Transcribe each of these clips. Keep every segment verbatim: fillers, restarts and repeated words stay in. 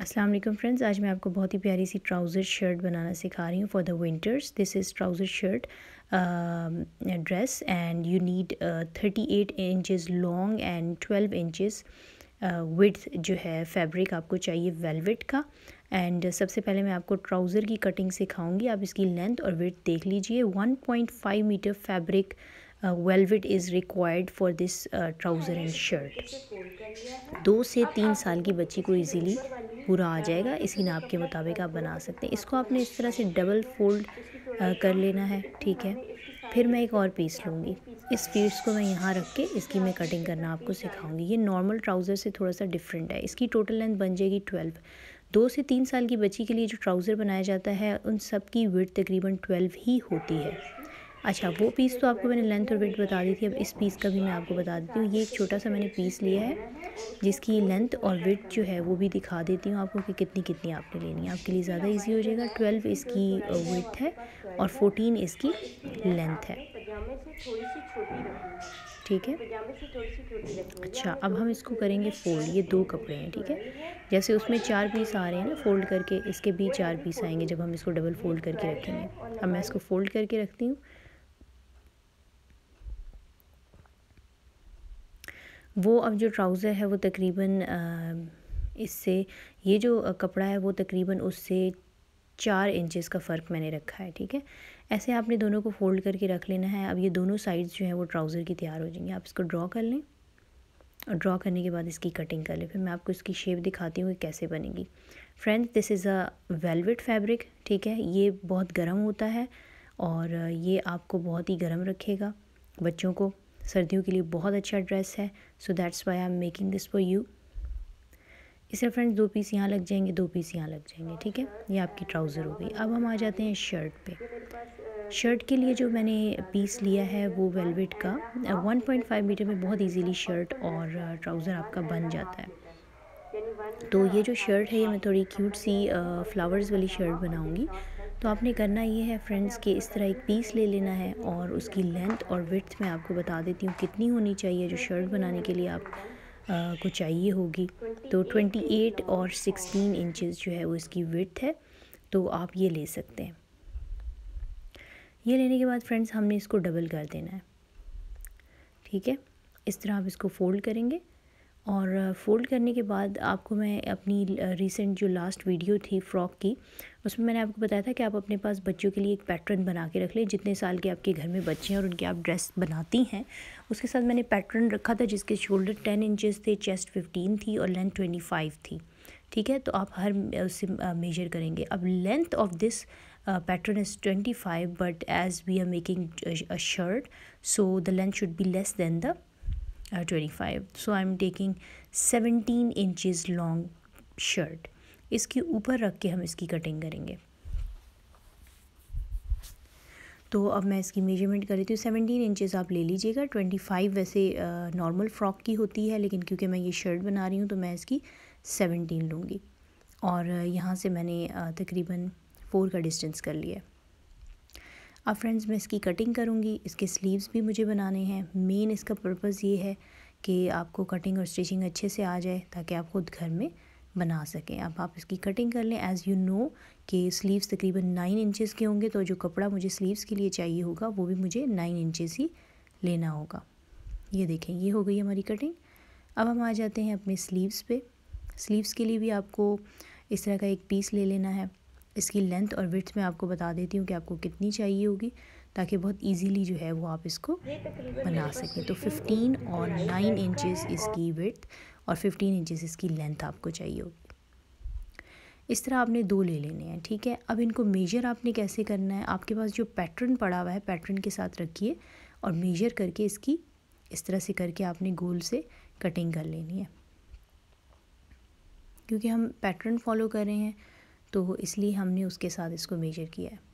अस्सलाम वालेकुम फ्रेंड्स, आज मैं आपको बहुत ही प्यारी सी ट्राउज़र शर्ट बनाना सिखा रही हूँ for the winters. This is trouser shirt dress and you need thirty eight inches long and twelve inches width जो है फैब्रिक आपको चाहिए वेलवेट का। एंड सबसे पहले मैं आपको ट्राउज़र की कटिंग सिखाऊंगी। आप इसकी लेंथ और विड्थ देख लीजिए। One point five metre fabric velvet is required for this trouser and shirt. दो से तीन साल की बच्ची को इजीली पूरा आ जाएगा। इसी नाप के मुताबिक आप बना सकते हैं। इसको आपने इस तरह से डबल फोल्ड कर लेना है, ठीक है। फिर मैं एक और पीस लूँगी। इस पीस को मैं यहाँ रख के इसकी मैं कटिंग करना आपको सिखाऊंगी। ये नॉर्मल ट्राउज़र से थोड़ा सा डिफरेंट है। इसकी टोटल लेंथ बन जाएगी ट्वेल्व। दो से तीन साल की बच्ची के लिए जो ट्राउज़र बनाया जाता है उन सब की विड्थ तकरीबन ट्वेल्व ही होती है। अच्छा, वो पीस तो आपको मैंने लेंथ और विड्थ बता दी थी। अब इस पीस का भी मैं आपको बता देती हूँ। ये एक छोटा सा मैंने पीस लिया है जिसकी लेंथ और विड्थ जो है वो भी दिखा देती हूँ आपको कि कितनी कितनी आपने लेनी है। आपके लिए ज़्यादा इजी हो जाएगा। ट्वेल्व इसकी विड्थ है और फोर्टीन इसकी लेंथ है, ठीक है। अच्छा, अब हम इसको करेंगे फ़ोल्ड। ये दो कपड़े हैं, ठीक है। जैसे उसमें चार पीस आ रहे हैं ना फ़ोल्ड करके, इसके भी चार पीस आएंगे जब हम इसको डबल फ़ोल्ड करके रखेंगे। अब मैं इसको फ़ोल्ड करके रखती हूँ। वो अब जो ट्राउज़र है वो तकरीबन इससे ये जो कपड़ा है वो तकरीबन उससे चार इंचेस का फ़र्क मैंने रखा है, ठीक है। ऐसे आपने दोनों को फ़ोल्ड करके रख लेना है। अब ये दोनों साइड्स जो हैं वो ट्राउज़र की तैयार हो जाएंगी। आप इसको ड्रॉ कर लें और ड्रॉ करने के बाद इसकी कटिंग कर लें। फिर मैं आपको इसकी शेप दिखाती हूँ कि कैसे बनेगी। Friends, this is a velvet fabric, ठीक है। ये बहुत गर्म होता है और ये आपको बहुत ही गर्म रखेगा। बच्चों को सर्दियों के लिए बहुत अच्छा ड्रेस है। So that's why I am making this for you. इससे फ्रेंड्स दो पीस यहाँ लग जाएंगे, दो पीस यहाँ लग जाएंगे, ठीक है। ये आपकी ट्राउज़र हो गई। अब हम आ जाते हैं शर्ट पे। शर्ट के लिए जो मैंने पीस लिया है वो वेलवेट का वन पॉइंट फाइव मीटर में बहुत इजीली शर्ट और ट्राउज़र आपका बन जाता है। तो ये जो शर्ट है ये मैं थोड़ी क्यूट सी फ्लावर्स वाली शर्ट बनाऊंगी। तो आपने करना ये है फ्रेंड्स कि इस तरह एक पीस ले लेना है और उसकी लेंथ और विड्थ मैं आपको बता देती हूँ कितनी होनी चाहिए जो शर्ट बनाने के लिए आप आ, को चाहिए होगी। तो ट्वेंटी एट और सिक्सटीन इंचेस जो है वो इसकी विड्थ है। तो आप ये ले सकते हैं। ये लेने के बाद फ्रेंड्स हमने इसको डबल कर देना है, ठीक है। इस तरह आप इसको फ़ोल्ड करेंगे और फ़ोल्ड करने के बाद आपको मैं अपनी रिसेंट जो लास्ट वीडियो थी फ़्रॉक की, उसमें मैंने आपको बताया था कि आप अपने पास बच्चों के लिए एक पैटर्न बना के रख लें। जितने साल के आपके घर में बच्चे हैं और उनके आप ड्रेस बनाती हैं उसके साथ मैंने पैटर्न रखा था जिसके शोल्डर टेन इंचेस थे, चेस्ट फिफ्टीन थी और लेंथ ट्वेंटी फाइव थी, ठीक है। तो आप हर उससे मेजर करेंगे। अब length of this pattern is twenty five but as we are making a shirt so the length should be less than the twenty-five. So I'm taking seventeen inches long shirt. इसके ऊपर रख के हम इसकी cutting करेंगे। तो अब मैं इसकी मेजरमेंट कर लेती हूँ। सेवनटीन इंचेस आप ले लीजिएगा। ट्वेंटी फाइव वैसे नॉर्मल फ्रॉक की होती है लेकिन क्योंकि मैं ये शर्ट बना रही हूँ तो मैं इसकी सेवनटीन लूँगी। और यहाँ से मैंने तकरीबन फोर का डिस्टेंस कर लिया है। अब फ्रेंड्स मैं इसकी कटिंग करूँगी। इसके स्लीव्स भी मुझे बनाने हैं। मेन इसका पर्पज़ ये है कि आपको कटिंग और स्टिचिंग अच्छे से आ जाए ताकि आप ख़ुद घर में बना सकें। अब आप इसकी कटिंग कर लें। एज़ यू नो कि स्लीव्स तकरीबन नाइन इंचेस के होंगे तो जो कपड़ा मुझे स्लीव्स के लिए चाहिए होगा वो भी मुझे नाइन इंचेस ही लेना होगा। ये देखें, ये हो गई हमारी कटिंग। अब हम आ जाते हैं अपने स्लीव्स पे। स्लीव्स के लिए भी आपको इस तरह का एक पीस ले लेना है। इसकी लेंथ और विड्थ मैं आपको बता देती हूँ कि आपको कितनी चाहिए होगी ताकि बहुत इजीली जो है वो आप इसको बना सकें। तो फिफ्टीन और नाइन इंचेस इसकी विड्थ और फिफ्टीन इंचेस इसकी लेंथ आपको चाहिए होगी। इस तरह आपने दो ले लेने हैं, ठीक है। अब इनको मेजर आपने कैसे करना है, आपके पास जो पैटर्न पड़ा हुआ है पैटर्न के साथ रखिए और मेजर करके इसकी इस तरह से करके आपने गोल से कटिंग कर लेनी है। क्योंकि हम पैटर्न फॉलो कर रहे हैं तो इसलिए हमने उसके साथ इसको मेजर किया है।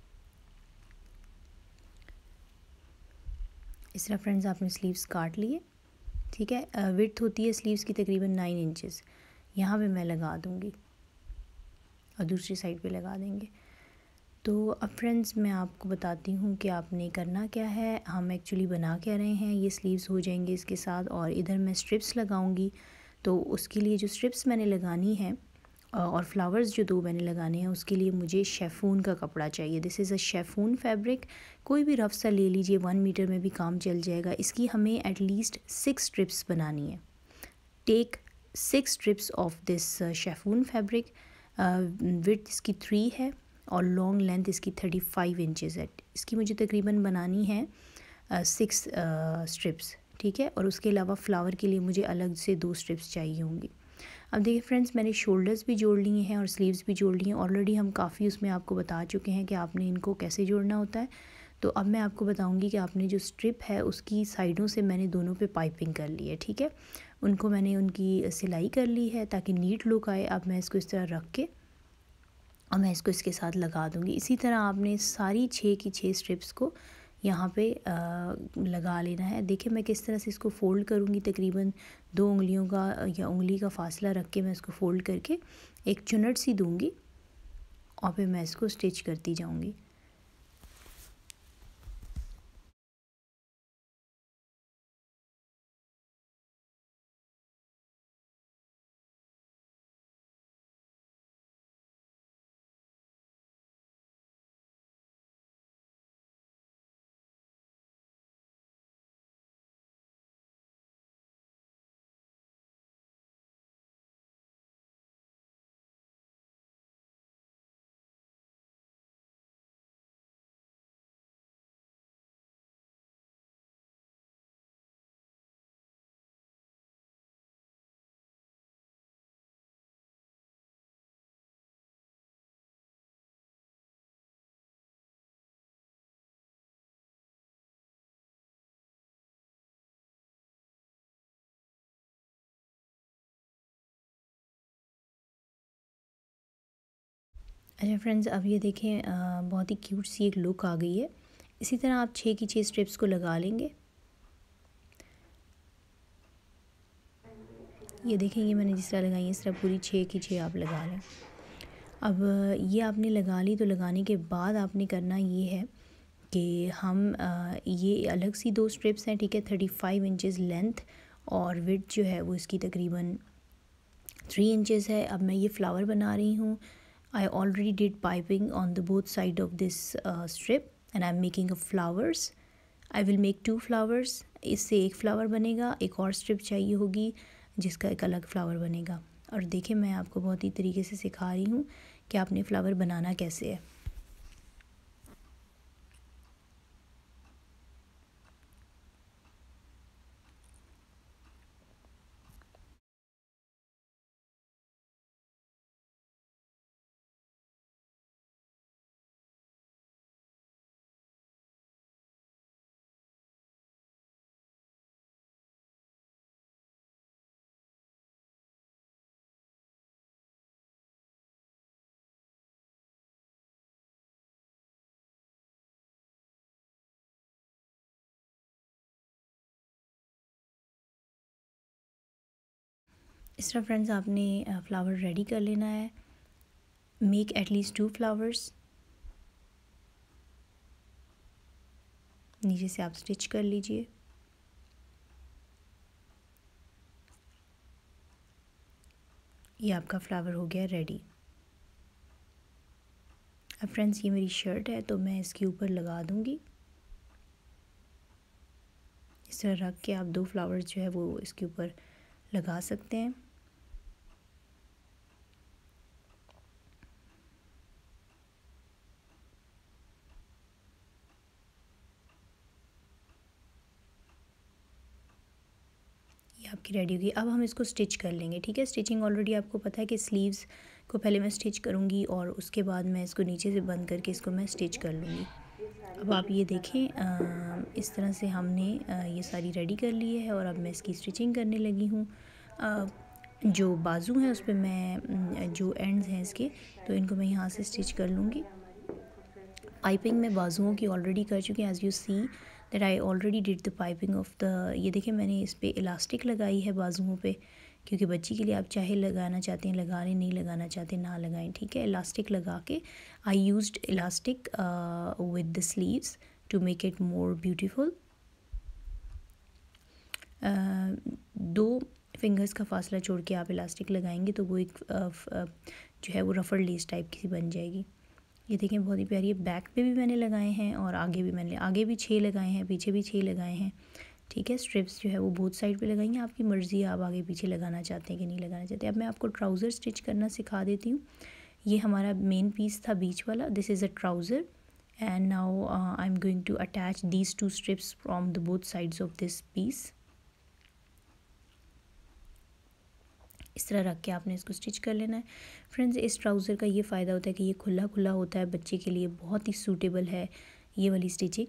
इस तरह फ्रेंड्स आपने स्लीव्स काट लिए, ठीक है। विड्थ होती है स्लीव्स की तकरीबन नाइन इंचेस। यहाँ पे मैं लगा दूँगी और दूसरी साइड पे लगा देंगे। तो अब फ्रेंड्स मैं आपको बताती हूँ कि आपने करना क्या है। हम एक्चुअली बना क्या रहे हैं। ये स्लीव्स हो जाएंगे इसके साथ और इधर मैं स्ट्रिप्स लगाऊंगी। तो उसके लिए जो स्ट्रिप्स मैंने लगानी है और फ्लावर्स जो दो मैंने लगाने हैं उसके लिए मुझे शेफून का कपड़ा चाहिए। This is a chiffon fabric, कोई भी रफ सा ले लीजिए, वन मीटर में भी काम चल जाएगा। इसकी हमें एटलीस्ट सिक्स स्ट्रिप्स बनानी है। Take six strips of this chiffon fabric. Width इसकी थ्री है और लॉन्ग लेंथ इसकी थर्टी फाइव इंचज़ है। इसकी मुझे तकरीबन बनानी है सिक्स स्ट्रिप्स, ठीक है। और उसके अलावा फ्लावर के लिए मुझे अलग से दो स्ट्रिप्स चाहिए होंगी। अब देखिए फ्रेंड्स, मैंने शोल्डर्स भी जोड़ लिए हैं और स्लीव्स भी जोड़ लिए हैं। ऑलरेडी हम काफ़ी उसमें आपको बता चुके हैं कि आपने इनको कैसे जोड़ना होता है। तो अब मैं आपको बताऊंगी कि आपने जो स्ट्रिप है उसकी साइडों से मैंने दोनों पे पाइपिंग कर ली है, ठीक है। उनको मैंने उनकी सिलाई कर ली है ताकि नीट लुक आए। अब मैं इसको इस तरह रख के और मैं इसको इसके साथ लगा दूँगी। इसी तरह आपने सारी छः की छः स्ट्रिप्स को यहाँ पे आ, लगा लेना है। देखिए मैं किस तरह से इसको फ़ोल्ड करूँगी, तकरीबन दो उंगलियों का या उंगली का फासला रख के मैं इसको फ़ोल्ड करके एक चुनट सी दूँगी और फिर मैं इसको स्टिच करती जाऊँगी। अच्छा फ्रेंड्स, अब ये देखें बहुत ही क्यूट सी एक लुक आ गई है। इसी तरह आप छः की छः स्ट्रिप्स को लगा लेंगे। ये देखें, ये मैंने जिस तरह लगाई है इस तरह पूरी छः की छः आप लगा लें। अब ये आपने लगा ली, तो लगाने के बाद आपने करना ये है कि हम आ, ये अलग सी दो स्ट्रिप्स हैं, ठीक है। थर्टी फाइव इंचज़ लेंथ और विड्थ जो है वो इसकी तकरीबन थ्री इंचज़ है। अब मैं ये फ़्लावर बना रही हूँ। I already did piping on the both side of this strip and I am making a flowers. I will make two flowers. इससे एक फ़्लावर बनेगा, एक और स्ट्रिप चाहिए होगी जिसका एक अलग फ़्लावर बनेगा। और देखिए मैं आपको बहुत ही तरीके से सिखा रही हूँ कि आपने फ़्लावर बनाना कैसे है। इस तरह फ्रेंड्स आपने फ़्लावर रेडी कर लेना है। Make at least two flowers. नीचे से आप स्टिच कर लीजिए। ये आपका फ़्लावर हो गया रेडी। अब फ्रेंड्स ये मेरी शर्ट है तो मैं इसके ऊपर लगा दूँगी। इस तरह रख के आप दो फ्लावर्स जो है वो इसके ऊपर लगा सकते हैं। ये आपकी रेडी होगी। अब हम इसको स्टिच कर लेंगे, ठीक है। स्टिचिंग ऑलरेडी आपको पता है कि स्लीव्स को पहले मैं स्टिच करूँगी और उसके बाद मैं इसको नीचे से बंद करके इसको मैं स्टिच कर लूँगी। अब आप ये देखें, आ, इस तरह से हमने आ, ये सारी रेडी कर ली है और अब मैं इसकी स्टिचिंग करने लगी हूँ। जो बाजू हैं उस पर मैं जो एंड्स हैं इसके, तो इनको मैं यहाँ से स्टिच कर लूँगी। पाइपिंग मैं बाजुओं की ऑलरेडी कर चुकी हूँ। As you see that I already did the piping of the, ये देखिए मैंने इस पर इलास्टिक लगाई है बाजुओं पे, क्योंकि बच्ची के लिए आप चाहे लगाना चाहते हैं लगा लें, नहीं लगाना चाहते ना लगाएं, ठीक है। इलास्टिक लगा के I used elastic with the sleeves to make it more beautiful. दो फिंगर्स का फासला छोड़ के आप इलास्टिक लगाएंगे तो वो एक जो है वो रफल लेस टाइप की बन जाएगी। ये देखें बहुत ही प्यारी है। बैक पे भी मैंने लगाए हैं और आगे भी मैंने आगे भी छः लगाए हैं, पीछे भी छः लगाए हैं, ठीक है। स्ट्रिप्स जो है वो बोथ साइड पे लगाएंगे, आपकी मर्ज़ी है आप आगे पीछे लगाना चाहते हैं कि नहीं लगाना चाहते। अब मैं आपको ट्राउज़र स्टिच करना सिखा देती हूँ। ये हमारा मेन पीस था बीच वाला, this is a trouser and now I am going to attach these two strips from the both sides of this piece. इस तरह रख के आपने इसको स्टिच कर लेना है। फ्रेंड्स, इस ट्राउज़र का ये फ़ायदा होता है कि ये खुला खुला होता है, बच्चे के लिए बहुत ही सूटेबल है ये वाली स्टिचिंग।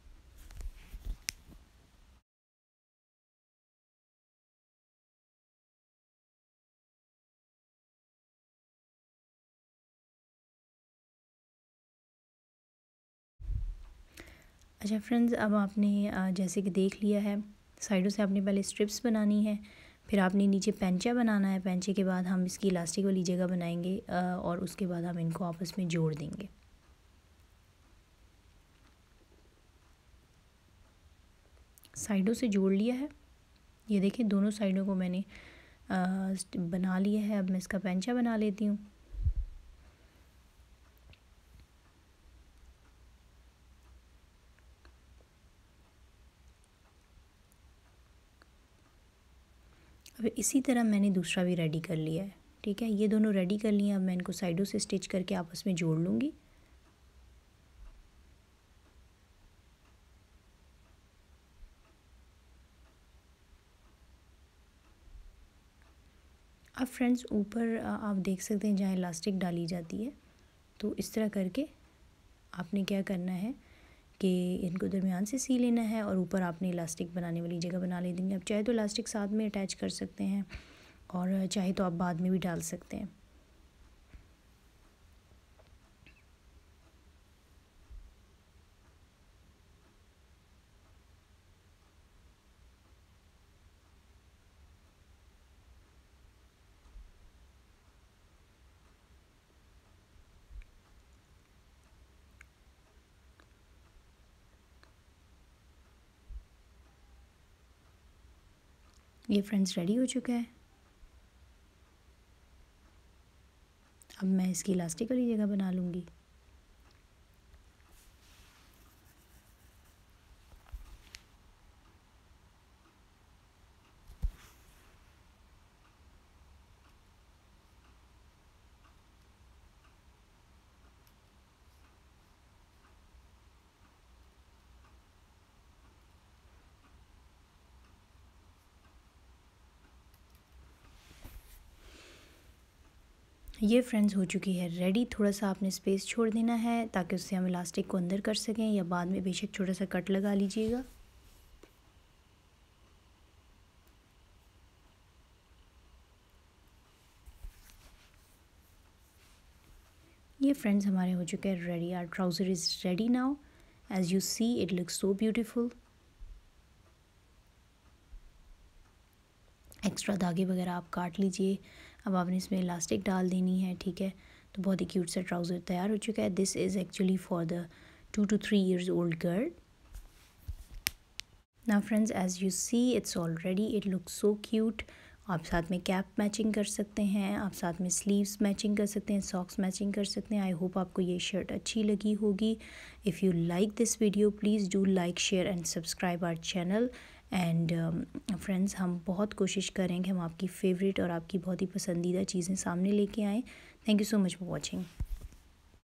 अच्छा फ्रेंड्स, अब आपने जैसे कि देख लिया है, साइडों से आपने पहले स्ट्रिप्स बनानी है, फिर आपने नीचे पैंचा बनाना है। पैंचे के बाद हम इसकी इलास्टिक वाली जगह बनाएंगे और उसके बाद हम इनको आपस में जोड़ देंगे। साइडों से जोड़ लिया है, ये देखिए दोनों साइडों को मैंने आ, बना लिया है। अब मैं इसका पैंचा बना लेती हूँ। अब इसी तरह मैंने दूसरा भी रेडी कर लिया है, ठीक है। ये दोनों रेडी कर लिए। अब मैं इनको साइडों से स्टिच करके आपस में जोड़ लूँगी। अब फ्रेंड्स, ऊपर आप देख सकते हैं जहाँ इलास्टिक डाली जाती है, तो इस तरह करके आपने क्या करना है कि इनको दरमियान से सी लेना है और ऊपर आपने इलास्टिक बनाने वाली जगह बना ले देंगे। अब चाहे तो इलास्टिक साथ में अटैच कर सकते हैं और चाहे तो आप बाद में भी डाल सकते हैं। ये फ्रेंड्स रेडी हो चुका है। अब मैं इसकी इलास्टिक वाली जगह बना लूँगी। ये फ्रेंड्स हो चुकी है रेडी। थोड़ा सा आपने स्पेस छोड़ देना है ताकि उससे हम इलास्टिक को अंदर कर सकें, या बाद में बेशक छोटा सा कट लगा लीजिएगा। ये फ्रेंड्स हमारे हो चुके हैं ready. Our trouser is ready now. As you see it looks so beautiful. Extra धागे वगैरह आप काट लीजिए। अब आपने इसमें इलास्टिक डाल देनी है, ठीक है। तो बहुत ही क्यूट सा ट्राउज़र तैयार हो चुका है। This is actually for the two to three years old girl. Now friends, as you see it's already it looks so cute. आप साथ में कैप मैचिंग कर सकते हैं, आप साथ में स्लीव्स मैचिंग कर सकते हैं, सॉक्स मैचिंग कर सकते हैं। आई होप आपको ये शर्ट अच्छी लगी होगी। If you like this video please do like, share and subscribe our channel. And friends, हम बहुत कोशिश करेंगे हम आपकी फ़ेवरेट और आपकी बहुत ही पसंदीदा चीज़ें सामने लेके आएँ। Thank you so much for watching.